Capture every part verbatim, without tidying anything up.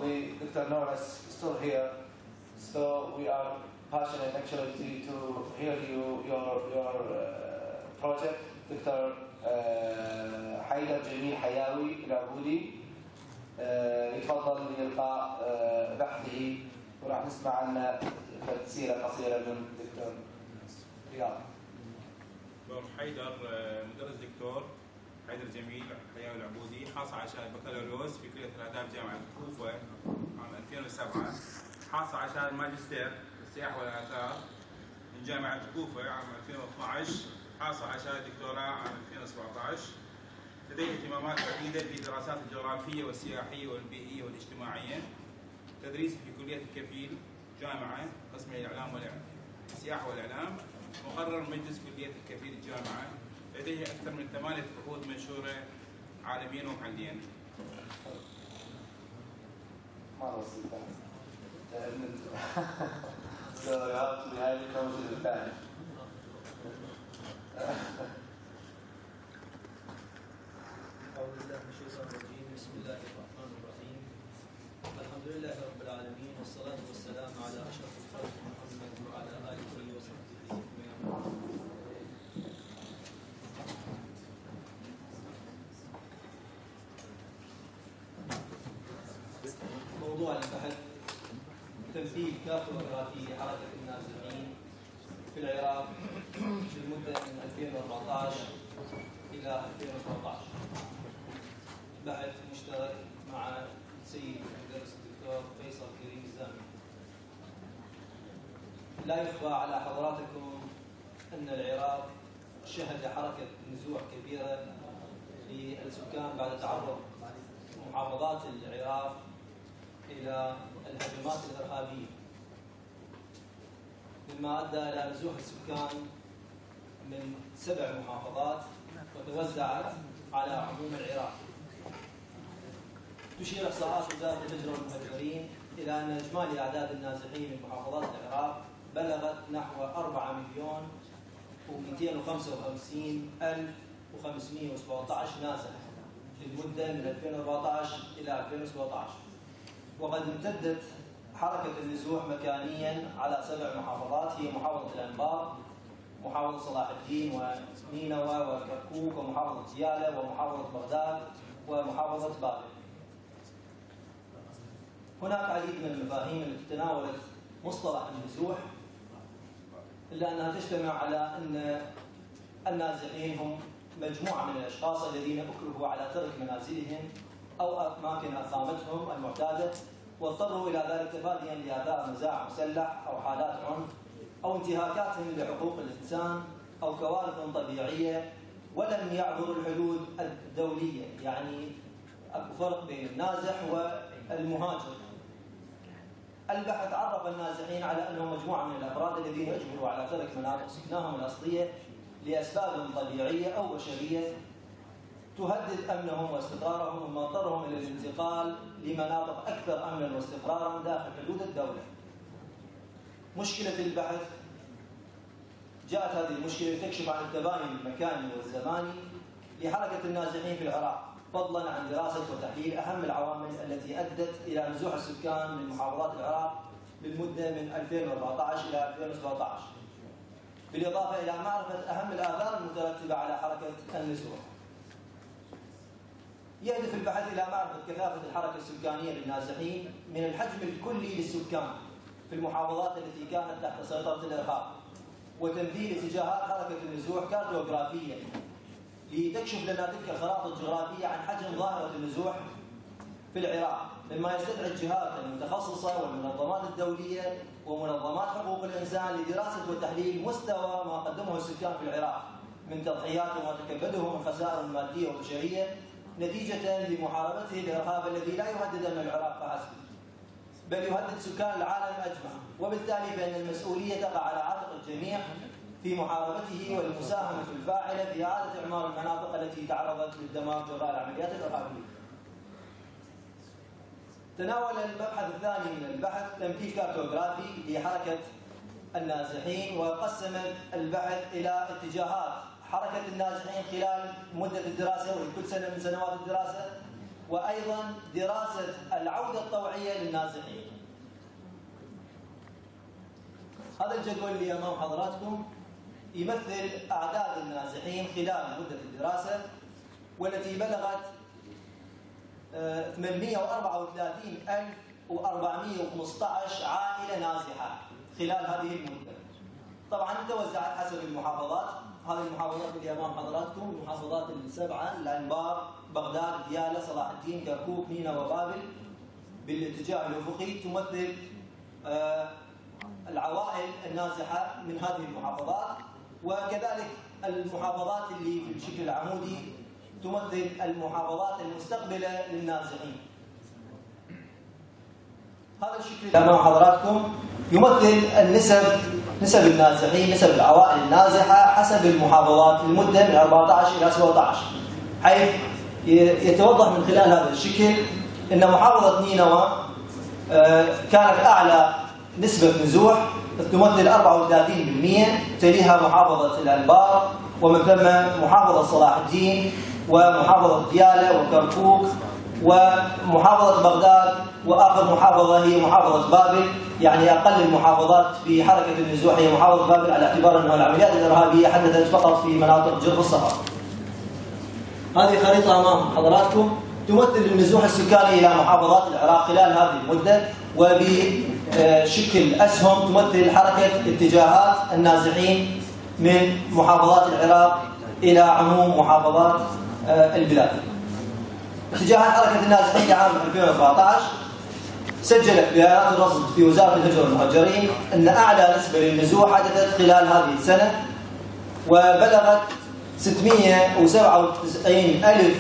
the Doctor Norris is still here, so we are passionate actually to, to hear you your your uh, project. Doctor uh, حيدر جميل حياوي العبودي uh, يتفضل لإلقاء uh, بحثه، وراح نسمع عنه سيرة قصيرة من دكتور رياض. دكتور حيدر مدرس دكتور حيدر جميل حياوي العبودي، حاصل على شهادة بكالوريوس في كلية الآداب جامعة الكوفة عام ألفين وسبعة، حاصل على شهادة ماجستير في السياحة والآثار من جامعة الكوفة عام ألفين واثنعش، حاصل على شهادة دكتوراه عام ألفين وسبعطعش. لديه اهتمامات عديدة في الدراسات الجغرافية والسياحية والبيئية والاجتماعية. تدريس في كلية الكفيل جامعة قسم الإعلام والسياحة والإعلام، مقرر مجلس كلية الكفيل الجامعة. لديه أكثر من ثمانية بحوث منشورة عالميا ومحليا. ما بسيطة. So you have to be highly confident then. أعوذ بالله من الشيطان الرجيم، بسم الله الرحمن الرحيم. الحمد لله رب العالمين، والصلاة والسلام على أشرف الخلق محمد وعلى آله وصحبه أجمعين. موضوع البحث تمثيل كارتوغرافي لحركة النازحين في العراق للمدة من ألفين وأربعطعش إلى ألفين وسبعطعش. بحث مشترك مع السيد المدرس الدكتور فيصل كريم الزامي. لا يخفى على حضراتكم أن العراق شهد حركة نزوح كبيرة للسكان بعد تعرض محافظات العراق إلى الهجمات الإرهابية، مما أدى إلى نزوح السكان من سبع محافظات وتوزعت على عموم العراق. تشير إحصاءات وزارة الهجرة والمهاجرين إلى أن إجمالي أعداد النازحين من محافظات العراق بلغت نحو أربعة مليون ومئتين وخمسة وخمسين ألف وخمسمئة وسبعطعش نازح للمدة من ألفين وأربعطعش إلى ألفين وسبعطعش. وقد امتدت حركة النزوح مكانيا على سبع محافظات هي محافظة الأنبار، محافظة صلاح الدين ونينوى وكركوك ومحافظة ديالى ومحافظة بغداد ومحافظة بابل. هناك عديد من المفاهيم التي تناولت مصطلح النزوح، إلا أنها تجتمع على أن النازحين هم مجموعة من الأشخاص الذين أكرهوا على ترك منازلهم أو أماكن إقامتهم المعتادة، واضطروا إلى ذلك تفاديا لآثار نزاع مسلح أو حالات عنف أو انتهاكاتهم لحقوق الإنسان أو كوارث طبيعية، ولم يعبروا الحدود الدولية. يعني أكو فرق بين النازح والمهاجر. البحث عرف النازحين على أنهم مجموعة من الأفراد الذين أجبروا على ترك مناطق سكناهم الأصلية لأسباب طبيعية أو بشرية تهدد أمنهم واستقرارهم، مما اضطرهم إلى الانتقال لمناطق أكثر أمنا واستقرارا داخل حدود الدولة. مشكلة البحث جاءت هذه المشكلة تكشف عن التباين المكاني والزماني لحركة النازحين في العراق، فضلا عن دراسة وتحليل أهم العوامل التي أدت إلى نزوح السكان من محافظات العراق بالمدة من ألفين وأربعطعش إلى ألفين وسبعطعش، بالإضافة إلى معرفة أهم الآثار المترتبة على حركة النزوح. يهدف البحث إلى معرفة كثافة الحركة السكانية للنازحين من الحجم الكلي للسكان في المحافظات التي كانت تحت سيطرة الإرهاب، وتمثيل اتجاهات حركة النزوح كارتوغرافيا لتكشف لنا تلك الخرائط الجغرافية عن حجم ظاهرة النزوح في العراق، مما يستدعي الجهات المتخصصة والمنظمات الدولية ومنظمات حقوق الإنسان لدراسة وتحليل مستوى ما قدمه السكان في العراق من تضحيات وما تكبده من خسائر مادية وبشرية نتيجة لمحاربته الإرهاب الذي لا يهدد أمن العراق فحسب، بل يهدد سكان العالم أجمع، وبالتالي فإن المسؤولية تقع على عاتق الجميع في محاربته والمساهمة الفاعلة في إعادة إعمار المناطق التي تعرضت للدمار جراء العمليات الإرهابية. تناول المبحث الثاني من البحث تمثيل كارتوغرافي لحركة النازحين، وقسم البحث إلى اتجاهات حركة النازحين خلال مدة الدراسة ولكل سنة من سنوات الدراسة وأيضا دراسة العودة الطوعية للنازحين. هذا الجدول اللي أمام حضراتكم يمثل أعداد النازحين خلال مدة الدراسة، والتي بلغت ثمانمئة وأربعة وثلاثين ألف وأربعمئة وخمسة عشر عائلة نازحة خلال هذه المدة. طبعا توزعت حسب المحافظات. هذه المحافظات اللي امام حضراتكم المحافظات السبعه: الانبار، بغداد، دياله، صلاح الدين، كركوك، نينوى وبابل بالاتجاه الافقي، تمثل آه العوائل النازحه من هذه المحافظات. وكذلك المحافظات اللي بالشكل العمودي تمثل المحافظات المستقبله للنازحين. هذا الشكل امام حضراتكم يمثل النسب، نسب النازحين، نسب العوائل النازحه حسب المحافظات المده من أربعة عشر الى سبعة عشر، حيث يتوضح من خلال هذا الشكل ان محافظه نينوى كانت اعلى نسبه نزوح تمثل أربعة وثلاثين بالمئة، تليها محافظه الانبار، ومن ثم محافظه صلاح الدين، ومحافظه دياله وكركوك، ومحافظه بغداد، واخر محافظه هي محافظه بابل. يعني اقل المحافظات في حركه النزوح هي محافظه بابل، على اعتبار انه العمليات الارهابيه حدثت فقط في مناطق جرف الصخر. هذه خريطه امام حضراتكم تمثل النزوح السكاني الى محافظات العراق خلال هذه المده، وبشكل اسهم تمثل حركه اتجاهات النازحين من محافظات العراق الى عموم محافظات البلاد. اتجاهات حركه النازحين لعام ألفين وأربعة عشر سجلت بيانات الرصد في وزاره الهجره والمهاجرين ان اعلى نسبه للنزوح حدثت خلال هذه السنه، وبلغت ستمئة وسبعة وتسعين ألف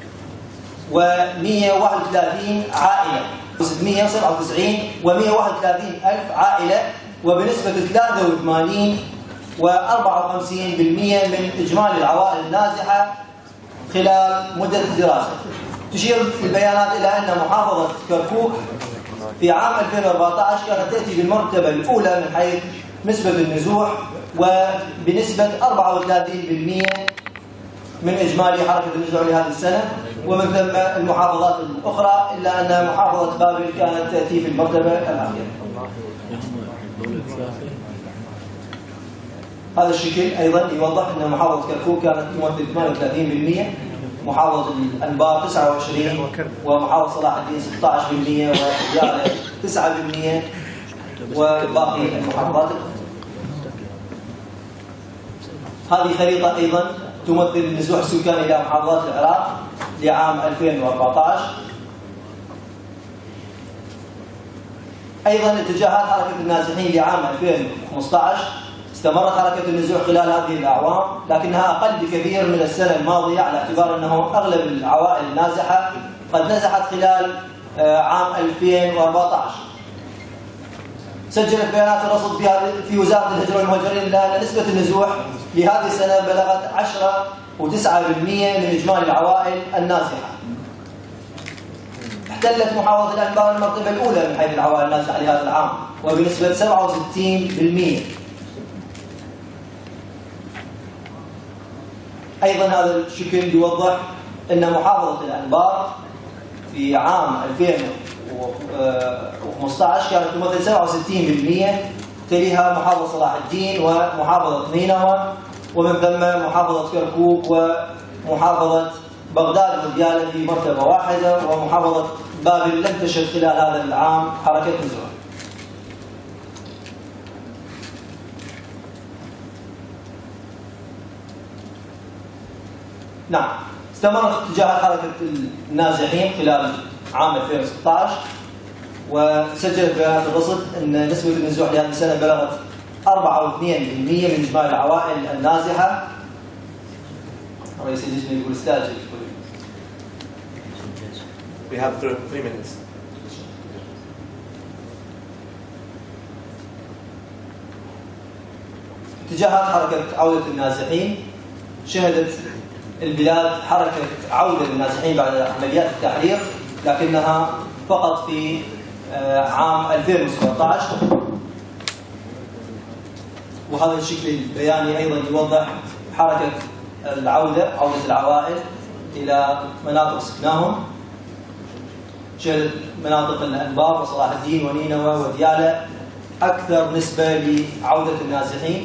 ومئة وواحد وثلاثين عائله، ستمئة وسبعة وتسعين ومئة وواحد وثلاثين ألف عائله، وبنسبه ثلاثة وثمانين وأربعة وخمسين بالمئة من اجمالي العوائل النازحه خلال مده الدراسه. تشير البيانات الى ان محافظه كركوك في عام ألفين وأربعة عشر كانت تاتي بالمرتبه الاولى من حيث نسبه النزوح، وبنسبه أربعة وثلاثين بالمئة من اجمالي حركه النزوح لهذه السنه، ومن ثم المحافظات الاخرى، الا ان محافظه بابل كانت تاتي في المرتبه الاخيره. هذا الشكل ايضا يوضح ان محافظه كركوك كانت تمثل ثمانية وثلاثين بالمئة، محافظة الأنبار تسعة وعشرين، ومحافظة صلاح الدين ستة عشر بالمئة، ودياله تسعة بالمئة، وباقي المحافظات. هذه خريطة أيضا تمثل النزوح السكاني إلى محافظات العراق لعام ألفين وأربعة عشر. أيضا اتجاهات حركة النازحين لعام ألفين وخمسة عشر. استمرت حركة النزوح خلال هذه الأعوام، لكنها أقل بكثير من السنة الماضية، على اعتبار أنه أغلب العوائل النازحة قد نزحت خلال عام ألفين وأربعة عشر. سجلت بيانات الرصد في في وزارة الهجرة والمهاجرين أن نسبة النزوح لهذه السنة بلغت عشرة وتسعة بالمئة من إجمالي العوائل النازحة. احتلت محافظة الأنبار المرتبة الأولى من حيث العوائل النازحة لهذا العام، وبنسبة سبعة وستين بالمئة. أيضا هذا الشكل يوضح أن محافظة الأنبار في عام ألفين وخمسة عشر كانت تمثل سبعة وستين بالمئة، تليها محافظة صلاح الدين ومحافظة نينوى، ومن ثم محافظة كركوك ومحافظة بغداد ودياله في مرتبة واحدة، ومحافظة بابل لم تشهد خلال هذا العام حركة نزوح. نعم، استمرت اتجاهات حركة النازحين خلال عام ألفين وستة عشر، وسجلت بيانات الرصد أن نسبة النزوح لهذه السنة بلغت أربعة واثنين بالمئة من إجمالي العوائل النازحة. رئيس اللجنة يقول استاجل. We have three minutes. اتجاهات حركة عودة النازحين. شهدت البلاد حركة عودة للنازحين بعد عمليات التحرير، لكنها فقط في عام ألفين وسبعة عشر. وهذا الشكل البياني أيضا يوضح حركة العودة، عودة العوائل إلى مناطق سكناهم. مناطق الأنبار وصلاح الدين ونينوى وديالى أكثر نسبة لعودة النازحين.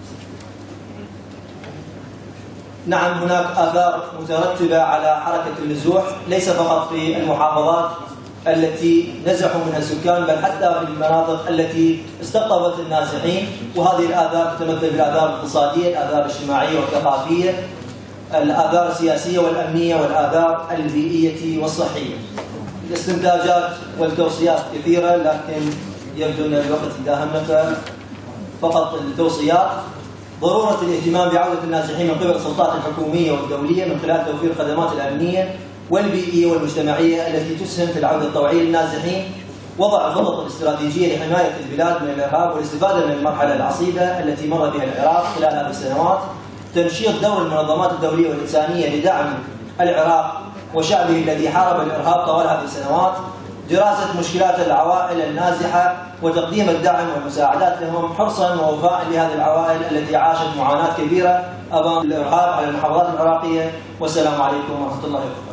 نعم هناك آثار مترتبة على حركة النزوح ليس فقط في المحافظات التي نزحوا منها السكان بل حتى في المناطق التي استقطبت النازحين، وهذه الآثار تتمثل في الآثار الاقتصادية، الآثار الاجتماعية والثقافية، الآثار السياسية والأمنية والآثار البيئية والصحية. الاستنتاجات والتوصيات كثيرة لكن يبدو أن الوقت يداهمنا، فقط التوصيات: ضرورة الاهتمام بعودة النازحين من قبل السلطات الحكومية والدولية من خلال توفير الخدمات الأمنية والبيئية والمجتمعية التي تسهم في العودة الطوعية للنازحين، وضع الخطط الاستراتيجية لحماية البلاد من الإرهاب والاستفادة من المرحلة العصيبة التي مر بها العراق خلال هذه السنوات، تنشيط دور المنظمات الدولية والإنسانية لدعم العراق وشعبه الذي حارب الإرهاب طوال هذه السنوات، دراسة مشكلات العوائل النازحة وتقديم الدعم والمساعدات لهم حرصا ووفاء لهذه العوائل التي عاشت معاناة كبيرة أمام الإرهاب على المحافظات العراقية. والسلام عليكم ورحمة الله وبركاته.